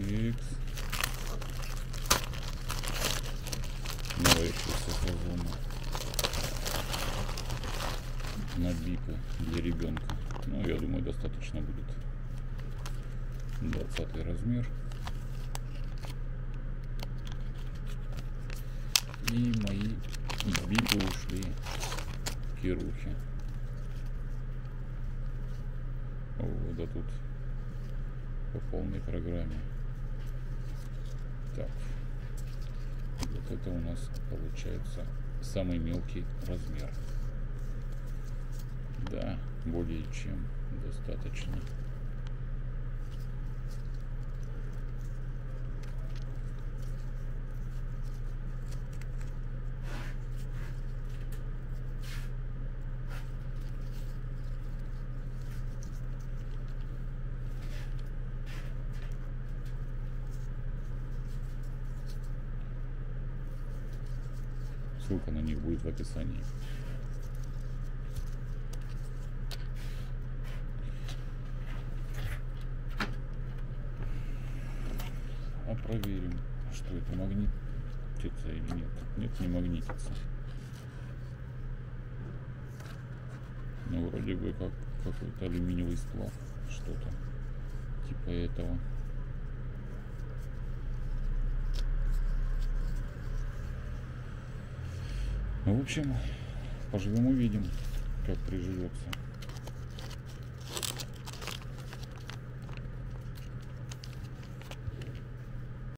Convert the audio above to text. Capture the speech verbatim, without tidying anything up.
Фикс. Новая шестьдесят сезона. На бипы для ребенка. Ну, я думаю, достаточно будет. двадцатый размер. И мои бипы ушли в кирухи. О, да тут по полной программе. Так, вот это у нас получается самый мелкий размер. Да, более чем достаточно. Ссылка на них будет в описании. А проверим, что это магнитится или нет. Нет, не магнитится. Ну, вроде бы как какой-то алюминиевый сплав, что-то типа этого. В общем, поживем увидим, как приживется.